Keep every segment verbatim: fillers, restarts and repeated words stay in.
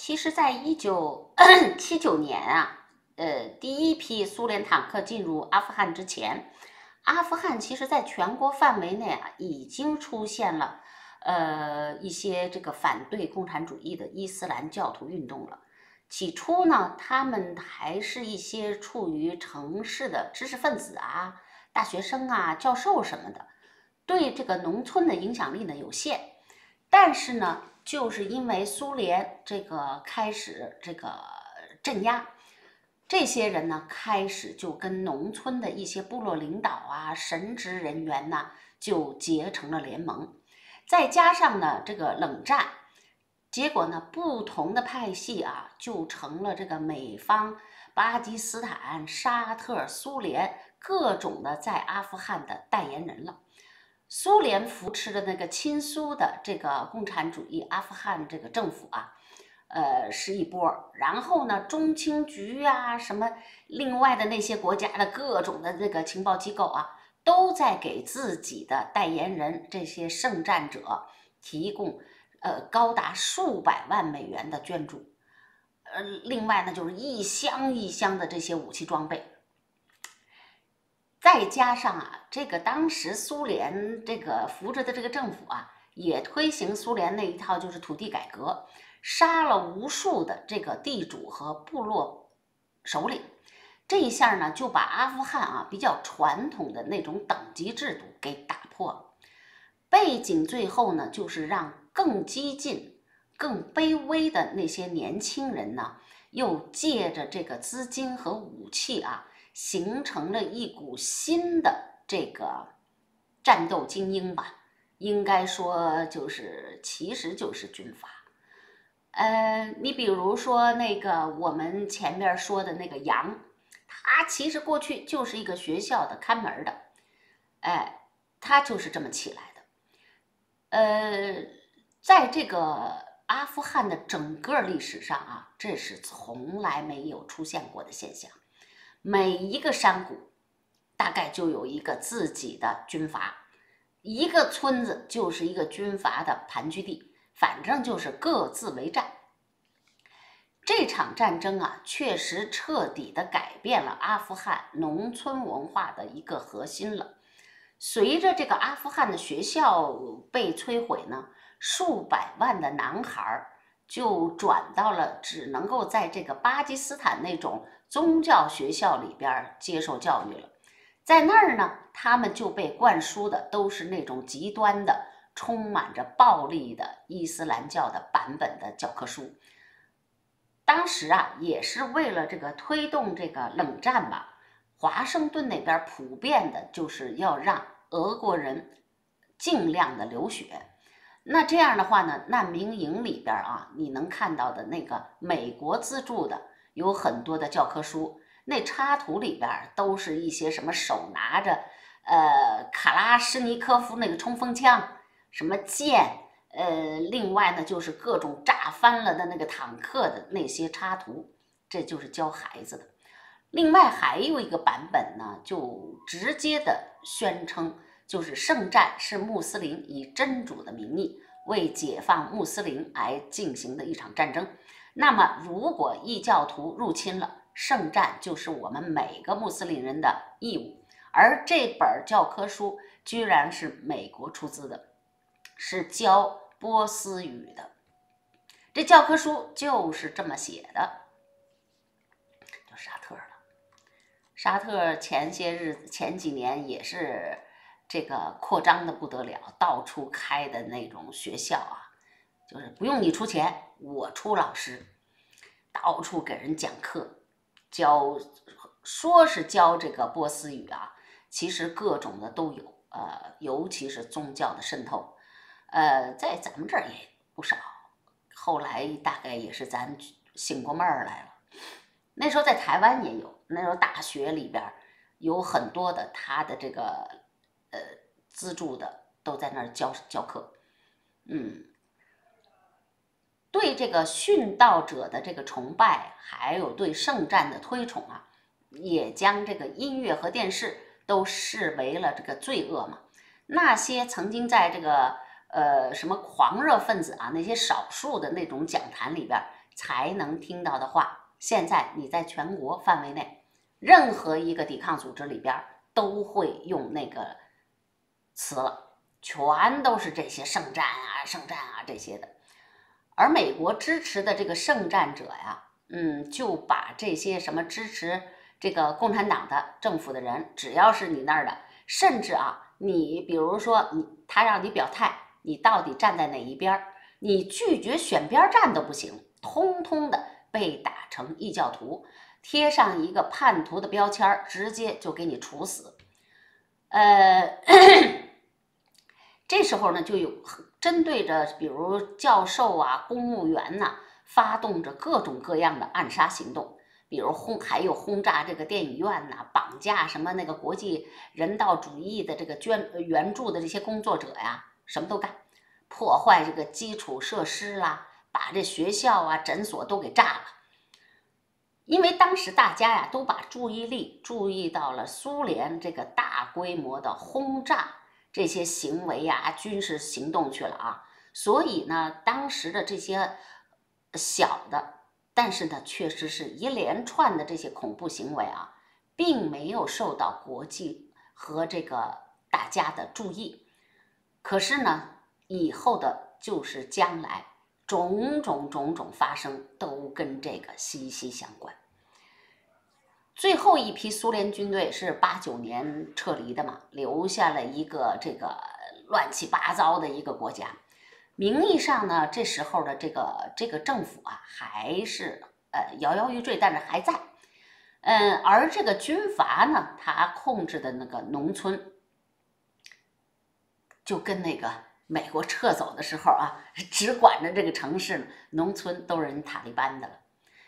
其实，在一九七九年啊，呃，第一批苏联坦克进入阿富汗之前，阿富汗其实在全国范围内啊，已经出现了呃一些这个反对共产主义的伊斯兰教徒运动了。起初呢，他们还是一些处于城市的知识分子啊、大学生啊、教授什么的，对这个农村的影响力呢有限。但是呢，就是因为苏联这个开始这个镇压，这些人呢开始就跟农村的一些部落领导啊、神职人员呢就结成了联盟，再加上呢这个冷战，结果呢不同的派系啊就成了这个美方、巴基斯坦、沙特、苏联各种的在阿富汗的代言人了。苏联扶持的那个亲苏的这个共产主义阿富汗这个政府啊，呃是一波，然后呢，中情局啊，什么另外的那些国家的各种的这个情报机构啊，都在给自己的代言人这些圣战者提供呃高达数百万美元的捐助，呃，另外呢就是一箱一箱的这些武器装备。再加上啊，这个当时苏联这个扶着的这个政府啊，也推行苏联那一套就是土地改革，杀了无数的这个地主和部落首领。这一下呢，就把阿富汗啊比较传统的那种等级制度给打破了。背景最后呢，就是让更激进、更卑微的那些年轻人呢，又借着这个资金和武器啊，形成了一股新的这个战斗精英吧，应该说就是其实就是军阀。呃，你比如说那个我们前面说的那个杨，他其实过去就是一个学校的看门的，哎，他就是这么起来的。呃，在这个阿富汗的整个历史上啊，这是从来没有出现过的现象。每一个山谷大概就有一个自己的军阀，一个村子就是一个军阀的盘踞地，反正就是各自为战。这场战争啊，确实彻底的改变了阿富汗农村文化的一个核心了。随着这个阿富汗的学校被摧毁呢，数百万的男孩就转到了只能够在这个巴基斯坦那种宗教学校里边接受教育了。在那儿呢，他们就被灌输的都是那种极端的、充满着暴力的伊斯兰教的版本的教科书。当时啊，也是为了这个推动这个冷战吧，华盛顿那边普遍的就是要让俄国人尽量的流血。那这样的话呢，难民营里边啊，你能看到的那个美国资助的有很多的教科书，那插图里边都是一些什么手拿着呃卡拉什尼科夫那个冲锋枪，什么剑，呃，另外呢就是各种炸翻了的那个坦克的那些插图，这就是教孩子的。另外还有一个版本呢，就直接的宣称，就是圣战是穆斯林以真主的名义为解放穆斯林而进行的一场战争。那么如果异教徒入侵了，圣战就是我们每个穆斯林人的义务。而这本教科书居然是美国出资的，是教波斯语的。这教科书就是这么写的，就沙特了。沙特前些日子前几年也是这个扩张的不得了，到处开的那种学校啊，就是不用你出钱，我出老师，到处给人讲课，教说是教这个波斯语啊，其实各种的都有，呃，尤其是宗教的渗透，呃，在咱们这儿也不少。后来大概也是咱醒过闷儿来了。那时候在台湾也有，那时候大学里边有很多的他的这个呃资助的都在那儿教教课，嗯，对这个殉道者的这个崇拜，还有对圣战的推崇啊，也将这个音乐和电视都视为了这个罪恶嘛。那些曾经在这个呃什么狂热分子啊，那些少数的那种讲坛里边才能听到的话，现在你在全国范围内，任何一个抵抗组织里边都会用那个词了，全都是这些圣战啊、圣战啊这些的。而美国支持的这个圣战者呀，嗯，就把这些什么支持这个共产党的政府的人，只要是你那儿的，甚至啊，你比如说你他让你表态，你到底站在哪一边，你拒绝选边站都不行，通通的被打成异教徒，贴上一个叛徒的标签，直接就给你处死。呃，这时候呢，就有针对着比如教授啊、公务员呐、啊，发动着各种各样的暗杀行动，比如轰，还有轰炸这个电影院呐、啊，绑架什么那个国际人道主义的这个捐援助的这些工作者呀，什么都干，破坏这个基础设施啦、啊，把这学校啊、诊所都给炸了。因为当时大家呀都把注意力注意到了苏联这个大规模的轰炸这些行为呀、军事行动去了啊，所以呢，当时的这些小的，但是呢，确实是一连串的这些恐怖行为啊，并没有受到国际和这个大家的注意。可是呢，以后的就是将来种种种种发生，都跟这个息息相关。最后一批苏联军队是八九年撤离的嘛，留下了一个这个乱七八糟的一个国家。名义上呢，这时候的这个这个政府啊，还是呃摇摇欲坠，但是还在。嗯，而这个军阀呢，他控制的那个农村，就跟那个美国撤走的时候啊，只管着这个城市，农村都是人塔利班的了。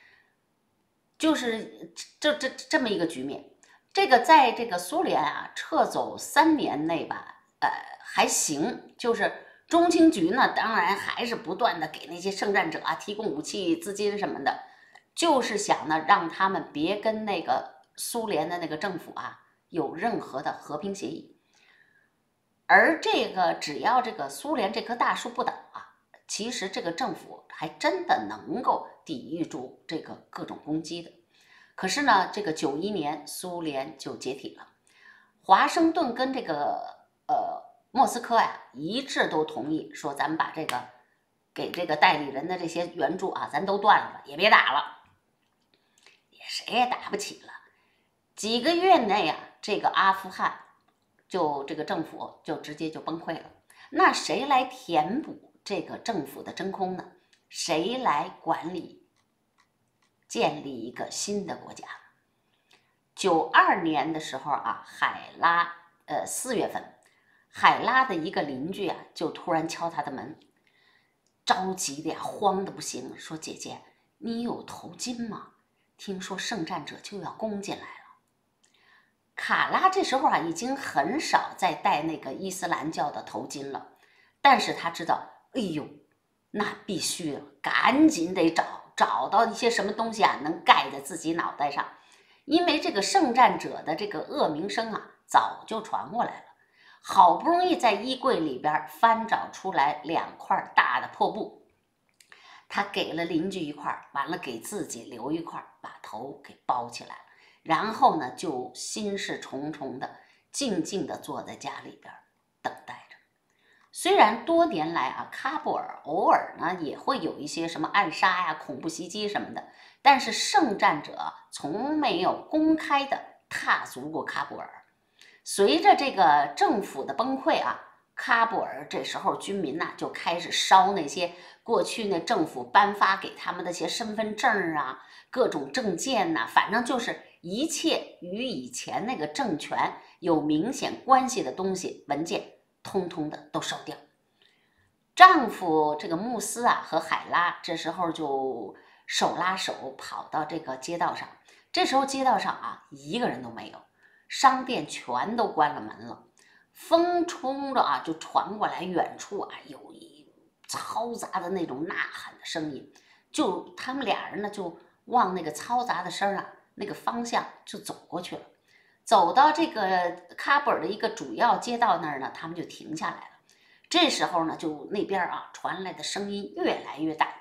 就是这这这么一个局面。这个在这个苏联啊撤走三年内吧，呃还行，就是中情局呢，当然还是不断的给那些圣战者啊提供武器、资金什么的，就是想呢让他们别跟那个苏联的那个政府啊有任何的和平协议。而这个只要这个苏联这棵大树不倒啊，其实这个政府还真的能够抵御住这个各种攻击的。可是呢，这个九一年苏联就解体了，华盛顿跟这个呃莫斯科呀一致都同意说，咱们把这个给这个代理人的这些援助啊，咱都断了，也别打了，也谁也打不起了。几个月内啊，这个阿富汗就这个政府就直接就崩溃了。那谁来填补这个政府的真空呢？谁来管理建立一个新的国家？九二年的时候啊，海拉呃四月份，海拉的一个邻居啊，就突然敲他的门，着急的呀，慌的不行，说姐姐，你有头巾吗？听说圣战者就要攻进来了。卡拉这时候啊，已经很少再戴那个伊斯兰教的头巾了，但是他知道，哎呦，那必须赶紧得找找到一些什么东西啊，能盖在自己脑袋上，因为这个圣战者的这个恶名声啊，早就传过来了。好不容易在衣柜里边翻找出来两块大的破布，他给了邻居一块，完了给自己留一块，把头给包起来了。然后呢，就心事重重的，静静的坐在家里边等待着。虽然多年来啊，喀布尔偶尔呢也会有一些什么暗杀呀、恐怖袭击什么的，但是圣战者从没有公开的踏足过喀布尔。随着这个政府的崩溃啊，喀布尔这时候军民呐、啊、就开始烧那些过去那政府颁发给他们的些身份证啊、各种证件呐、啊，反正就是一切与以前那个政权有明显关系的东西文件，通通的都烧掉。丈夫这个穆斯啊和海拉这时候就手拉手跑到这个街道上，这时候街道上啊一个人都没有，商店全都关了门了，风冲着啊就传过来，远处啊有一嘈杂的那种呐喊的声音，就他们俩人呢就往那个嘈杂的声啊那个方向就走过去了。走到这个喀布尔的一个主要街道那儿呢，他们就停下来了。这时候呢，就那边啊传来的声音越来越大，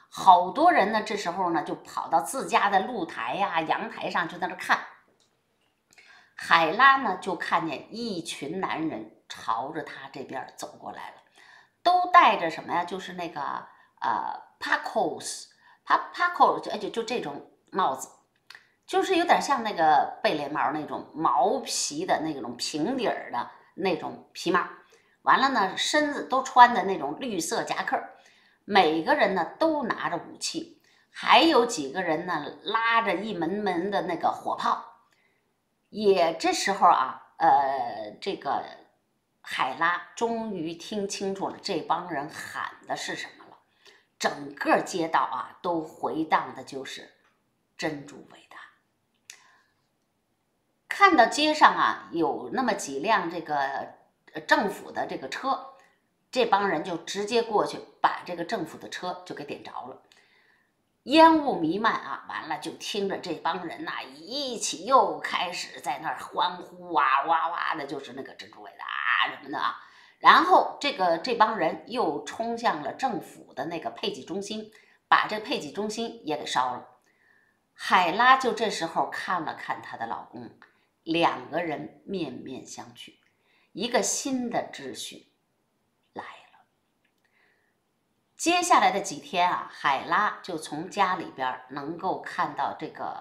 好多人呢，这时候呢就跑到自家的露台呀、阳台上就在那看。海拉呢就看见一群男人朝着他这边走过来了，都戴着什么呀？就是那个呃 pacos， pa paco 就就就这种帽子，就是有点像那个贝雷帽那种毛皮的那种平底儿的那种皮帽。完了呢，身子都穿的那种绿色夹克，每个人呢都拿着武器，还有几个人呢拉着一门门的那个火炮。也这时候啊，呃，这个海拉终于听清楚了这帮人喊的是什么了。整个街道啊都回荡的就是真主伟大。看到街上啊有那么几辆这个政府的这个车，这帮人就直接过去把这个政府的车就给点着了。烟雾弥漫啊，完了就听着这帮人呐、啊、一起又开始在那儿欢呼哇哇哇的，就是那个珍珠伟大啊什么的啊。然后这个这帮人又冲向了政府的那个配给中心，把这配给中心也给烧了。海拉就这时候看了看她的老公，两个人面面相觑，一个新的秩序来了。接下来的几天啊，海拉就从家里边能够看到这个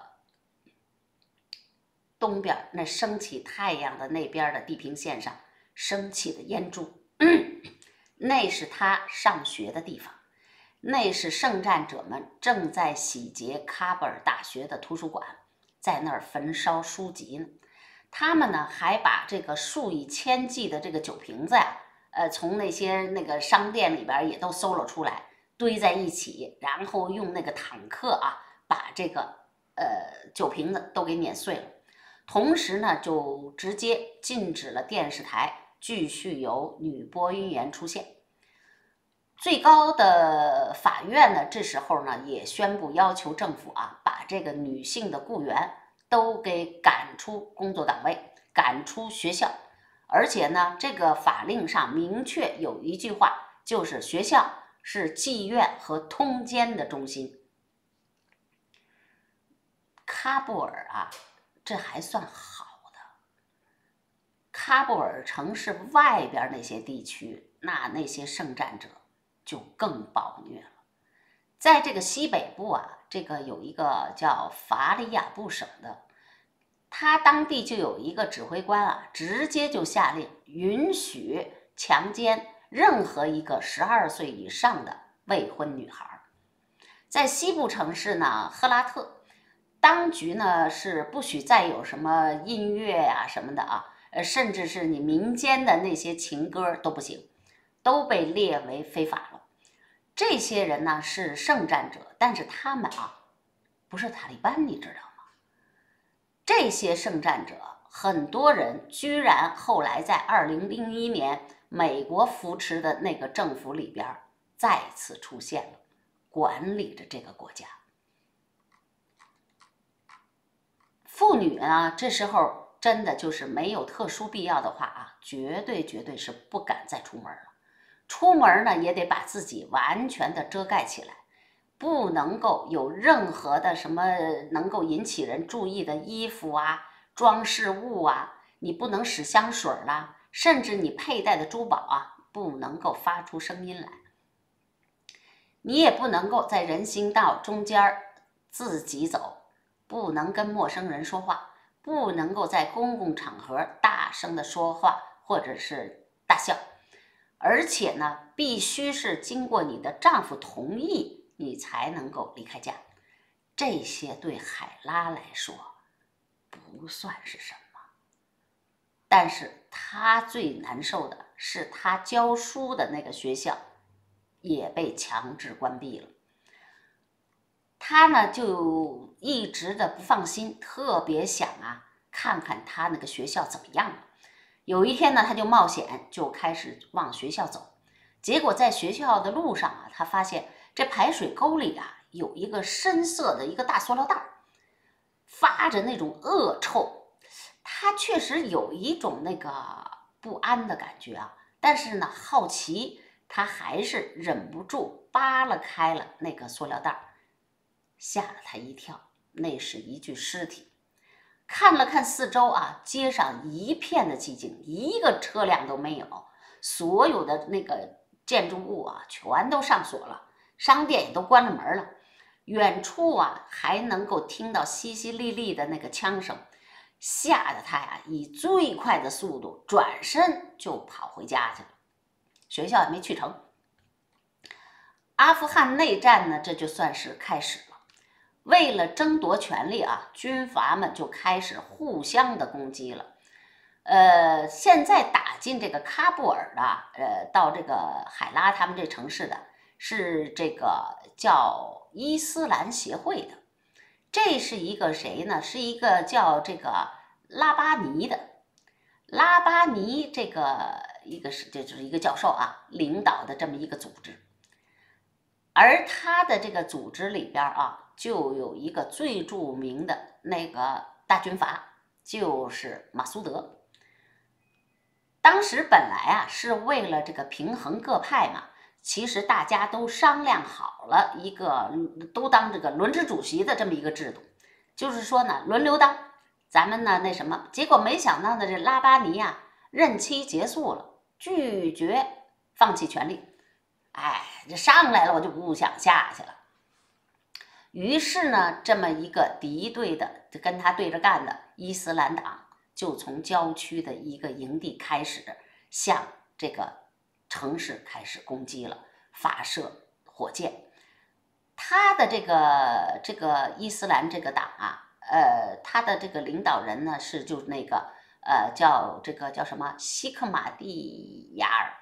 东边那升起太阳的那边的地平线上升起的烟柱，嗯，那是他上学的地方，那是圣战者们正在洗劫喀布尔大学的图书馆，在那儿焚烧书籍呢。他们呢还把这个数以千计的这个酒瓶子呀、啊，呃，从那些那个商店里边也都搜了出来，堆在一起，然后用那个坦克啊把这个呃酒瓶子都给碾碎了。同时呢，就直接禁止了电视台继续有女播音员出现。最高的法院呢，这时候呢也宣布要求政府啊，把这个女性的雇员都给赶出工作岗位，赶出学校。而且呢，这个法令上明确有一句话，就是学校是妓院和通奸的中心。喀布尔啊，这还算好的。喀布尔城市外边那些地区，那那些圣战者就更暴虐了。在这个西北部啊，这个有一个叫法里亚布省的，他当地就有一个指挥官啊，直接就下令允许强奸任何一个十二岁以上的未婚女孩。在西部城市呢，赫拉特，当局呢是不许再有什么音乐呀、啊、什么的啊，呃，甚至是你民间的那些情歌都不行，都被列为非法了。这些人呢是圣战者，但是他们啊不是塔利班，你知道吗？这些圣战者很多人居然后来在二零零一年美国扶持的那个政府里边再次出现了，管理着这个国家。妇女呢，这时候真的就是没有特殊必要的话啊，绝对绝对是不敢再出门了。出门呢，也得把自己完全的遮盖起来，不能够有任何的什么能够引起人注意的衣服啊、装饰物啊，你不能使香水啦，甚至你佩戴的珠宝啊，不能够发出声音来。你也不能够在人行道中间自己走，不能跟陌生人说话，不能够在公共场合大声的说话或者是大笑。而且呢，必须是经过你的丈夫同意，你才能够离开家。这些对海拉来说不算是什么，但是她最难受的是，她教书的那个学校也被强制关闭了。她呢就一直的不放心，特别想啊看看她那个学校怎么样了。有一天呢，他就冒险就开始往学校走，结果在学校的路上啊，他发现这排水沟里啊有一个深色的一个大塑料袋，发着那种恶臭。他确实有一种那个不安的感觉啊，但是呢，好奇，他还是忍不住扒拉开了那个塑料袋，吓了他一跳，那是一具尸体。看了看四周啊，街上一片的寂静，一个车辆都没有，所有的那个建筑物啊全都上锁了，商店也都关了门了。远处啊还能够听到淅淅沥沥的那个枪声，吓得他呀以最快的速度转身就跑回家去了，学校也没去成。阿富汗内战呢，这就算是开始了。为了争夺权力啊，军阀们就开始互相的攻击了。呃，现在打进这个喀布尔的，呃，到这个海拉他们这城市的是这个叫伊斯兰协会的。这是一个谁呢？是一个叫这个拉巴尼的。拉巴尼这个一个是这就是一个教授啊领导的这么一个组织。而他的这个组织里边啊，就有一个最著名的那个大军阀，就是马苏德。当时本来啊是为了这个平衡各派嘛，其实大家都商量好了一个都当这个轮值主席的这么一个制度，就是说呢轮流当，咱们呢那什么，结果没想到呢这拉巴尼啊任期结束了，拒绝放弃权力。哎，这上来了我就不想下去了。于是呢，这么一个敌对的，就跟他对着干的伊斯兰党，就从郊区的一个营地开始，向这个城市开始攻击了，发射火箭。他的这个这个伊斯兰这个党啊，呃，他的这个领导人呢是就是那个呃叫这个叫什么西克马蒂亚尔。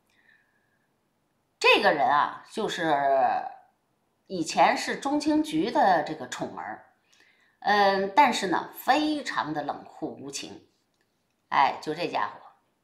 这个人啊，就是以前是中情局的这个宠儿，嗯，但是呢，非常的冷酷无情，哎，就这家伙。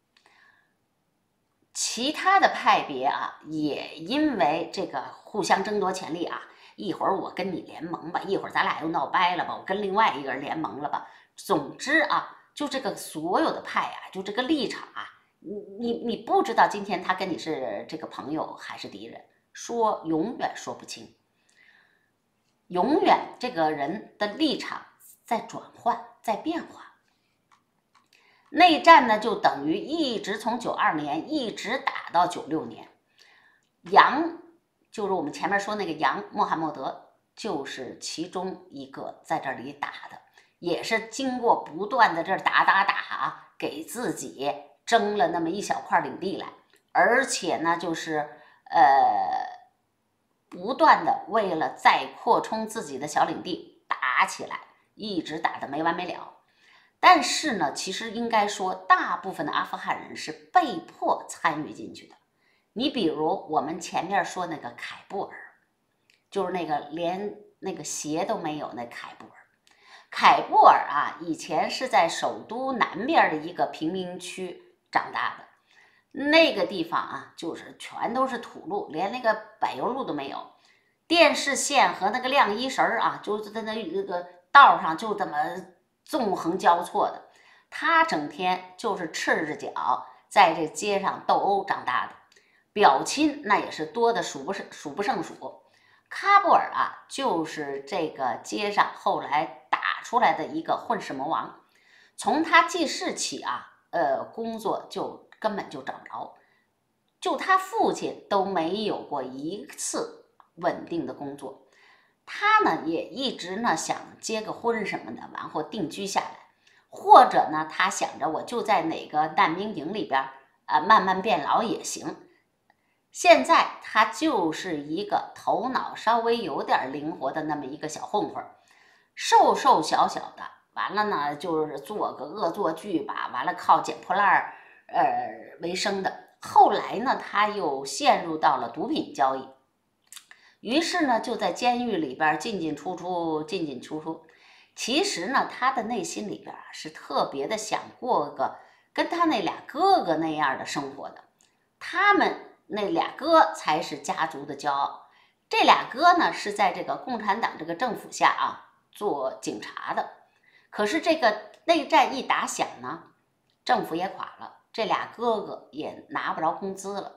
其他的派别啊，也因为这个互相争夺权力啊，一会儿我跟你联盟吧，一会儿咱俩又闹掰了吧，我跟另外一个人联盟了吧。总之啊，就这个所有的派啊，就这个立场啊。你你你不知道今天他跟你是这个朋友还是敌人，说永远说不清，永远这个人的立场在转换，在变化。内战呢，就等于一直从九二年一直打到九六年。杨就是我们前面说那个杨穆罕默德，就是其中一个在这里打的，也是经过不断的这打打打啊，给自己争了那么一小块领地来，而且呢，就是呃，不断的为了再扩充自己的小领地打起来，一直打得没完没了。但是呢，其实应该说，大部分的阿富汗人是被迫参与进去的。你比如我们前面说那个凯布尔，就是那个连那个鞋都没有那凯布尔。凯布尔啊，以前是在首都南边的一个贫民区长大的，那个地方啊，就是全都是土路，连那个柏油路都没有，电视线和那个晾衣绳啊，就是在那那个道上就这么纵横交错的。他整天就是赤着脚在这街上斗殴长大的，表亲那也是多的数不胜数不胜数。喀布尔啊，就是这个街上后来打出来的一个混世魔王。从他记事起啊，呃，工作就根本就找不着，就他父亲都没有过一次稳定的工作。他呢也一直呢想结个婚什么的，然后定居下来，或者呢他想着我就在哪个难民营里边啊、呃、慢慢变老也行。现在他就是一个头脑稍微有点灵活的那么一个小混混，瘦瘦小小的，完了呢就是做个恶作剧吧，完了靠捡破烂呃为生的。后来呢他又陷入到了毒品交易，于是呢就在监狱里边进进出出进进出出。其实呢他的内心里边是特别的想过个跟他那俩哥哥那样的生活的，他们那俩哥才是家族的骄傲。这俩哥呢是在这个共产党这个政府下啊做警察的，可是这个内战一打响呢，政府也垮了，这俩哥哥也拿不着工资了，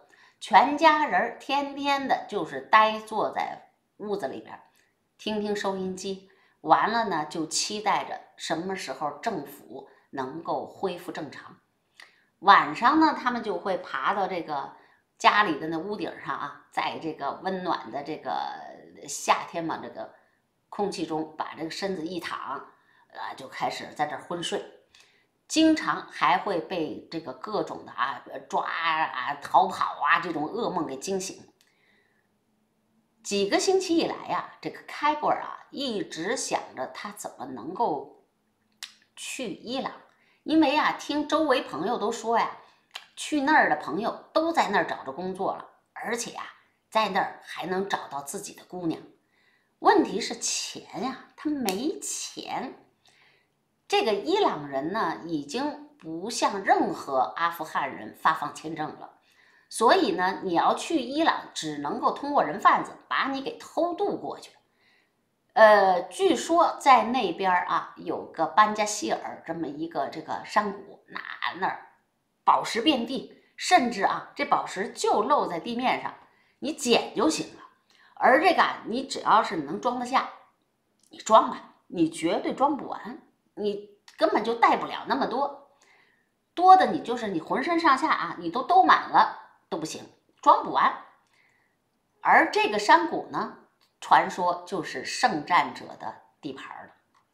全家人天天的就是呆坐在屋子里边，听听收音机，完了呢就期待着什么时候政府能够恢复正常。晚上呢，他们就会爬到这个家里的那屋顶上啊，在这个温暖的这个夏天嘛，这个空气中把这个身子一躺，啊，就开始在这昏睡。经常还会被这个各种的啊抓啊、逃跑啊这种噩梦给惊醒。几个星期以来呀、啊，这个开布尔啊一直想着他怎么能够去伊朗，因为啊听周围朋友都说呀，去那儿的朋友都在那儿找着工作了，而且啊在那儿还能找到自己的姑娘。问题是钱呀、啊，他没钱。这个伊朗人呢，已经不向任何阿富汗人发放签证了，所以呢，你要去伊朗，只能够通过人贩子把你给偷渡过去。呃，据说在那边啊，有个班加希尔这么一个这个山谷，那那儿宝石遍地，甚至啊，这宝石就露在地面上，你捡就行了。而这个你只要是能装得下，你装吧，你绝对装不完。你根本就带不了那么多，多的你就是你浑身上下啊，你都兜满了都不行，装不完。而这个山谷呢，传说就是圣战者的地盘了。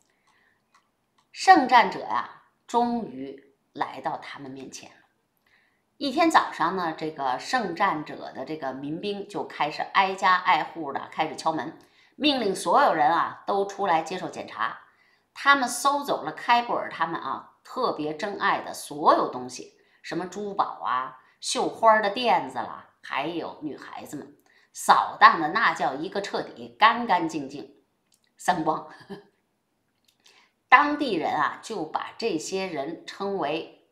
圣战者呀、啊，终于来到他们面前了。一天早上呢，这个圣战者的这个民兵就开始挨家挨户的开始敲门，命令所有人啊都出来接受检查。他们搜走了开布尔他们啊特别珍爱的所有东西，什么珠宝啊、绣花的垫子啦，还有女孩子们，扫荡的那叫一个彻底，干干净净，三光。当地人啊就把这些人称为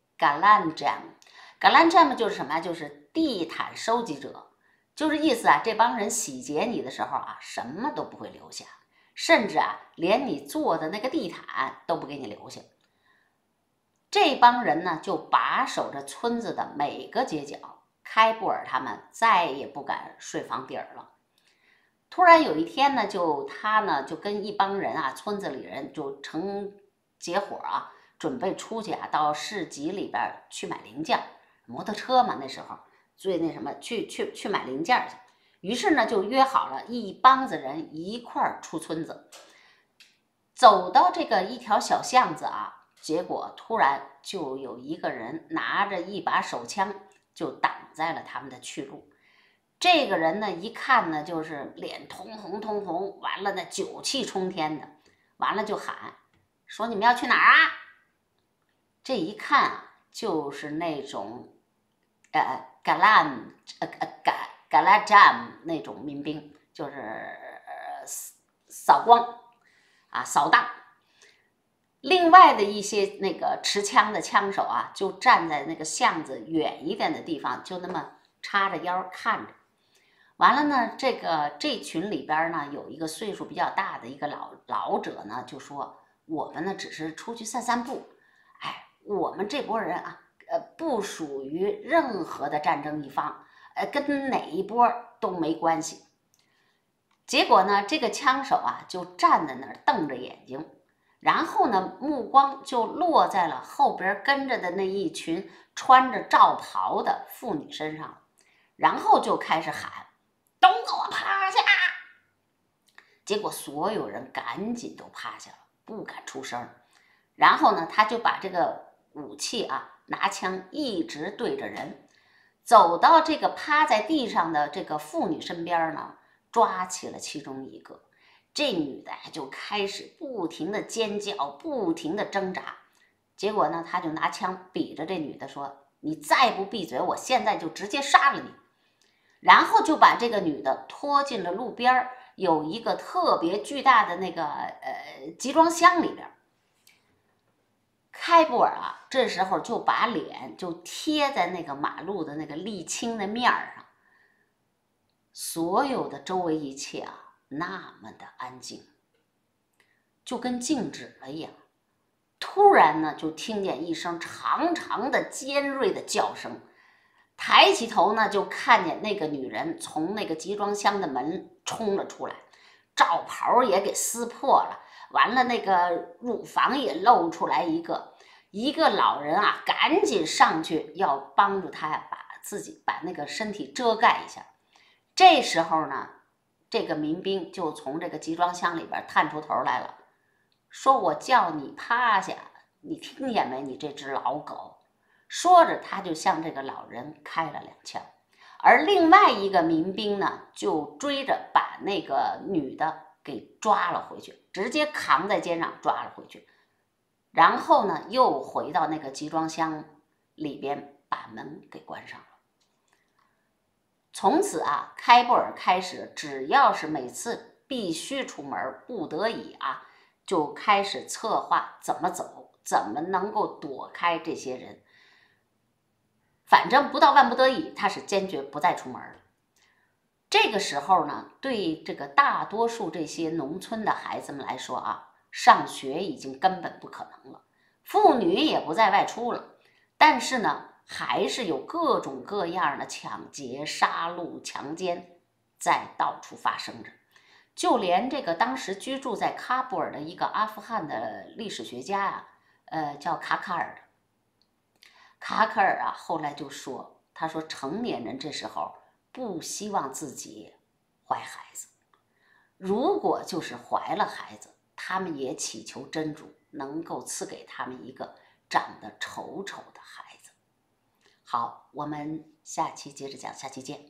galanjam。galanjam 就是什么呀？就是地毯收集者，就是意思啊，这帮人洗劫你的时候啊，什么都不会留下。甚至啊，连你坐的那个地毯都不给你留下。这帮人呢，就把守着村子的每个街角。开布尔他们再也不敢睡房顶了。突然有一天呢，就他呢就跟一帮人啊，村子里人就成结伙啊，准备出去啊，到市集里边去买零件，摩托车嘛，那时候最那什么，去去去买零件去。于是呢，就约好了一帮子人一块儿出村子，走到这个一条小巷子啊，结果突然就有一个人拿着一把手枪，就挡在了他们的去路。这个人呢，一看呢，就是脸通红通红，完了呢，酒气冲天的，完了就喊说：“你们要去哪儿啊？”这一看啊，就是那种呃嘎兰呃呃嘎。嘎拉詹那种民兵，就是呃扫光啊扫荡。另外的一些那个持枪的枪手啊，就站在那个巷子远一点的地方，就那么叉着腰看着。完了呢，这个这群里边呢，有一个岁数比较大的一个老老者呢，就说：“我们呢只是出去散散步，哎，我们这波人啊，呃，不属于任何的战争一方。”呃，跟哪一波都没关系。结果呢，这个枪手啊就站在那儿瞪着眼睛，然后呢，目光就落在了后边跟着的那一群穿着罩袍的妇女身上，然后就开始喊：“都给我趴下！”结果所有人赶紧都趴下了，不敢出声。然后呢，他就把这个武器啊，拿枪一直对着人。走到这个趴在地上的这个妇女身边呢，抓起了其中一个。这女的就开始不停的尖叫，不停的挣扎。结果呢，他就拿枪比着这女的说：“你再不闭嘴，我现在就直接杀了你。”然后就把这个女的拖进了路边有一个特别巨大的那个呃集装箱里边。开布尔啊，这时候就把脸就贴在那个马路的那个沥青的面上，所有的周围一切啊，那么的安静，就跟静止了一样。突然呢，就听见一声长长的尖锐的叫声， 抬起头呢，就看见那个女人从那个集装箱的门冲了出来，罩袍也给撕破了，完了那个乳房也露出来一个。一个老人啊，赶紧上去要帮助他呀，把自己把那个身体遮盖一下。这时候呢，这个民兵就从这个集装箱里边探出头来了，说：“我叫你趴下，你听见没？你这只老狗！”说着，他就向这个老人开了两枪。而另外一个民兵呢，就追着把那个女的给抓了回去，直接扛在肩上抓了回去。然后呢，又回到那个集装箱里边，把门给关上了。从此啊，开布尔开始，只要是每次必须出门，不得已啊，就开始策划怎么走，怎么能够躲开这些人。反正不到万不得已，他是坚决不再出门。这个时候呢，对这个大多数这些农村的孩子们来说啊，上学已经根本不可能了，妇女也不再外出了，但是呢，还是有各种各样的抢劫、杀戮、强奸在到处发生着。就连这个当时居住在喀布尔的一个阿富汗的历史学家啊，呃，叫卡卡尔的。卡卡尔啊，后来就说，他说成年人这时候不希望自己怀孩子，如果就是怀了孩子，他们也祈求真主能够赐给他们一个长得丑丑的孩子。好，我们下期接着讲，下期见。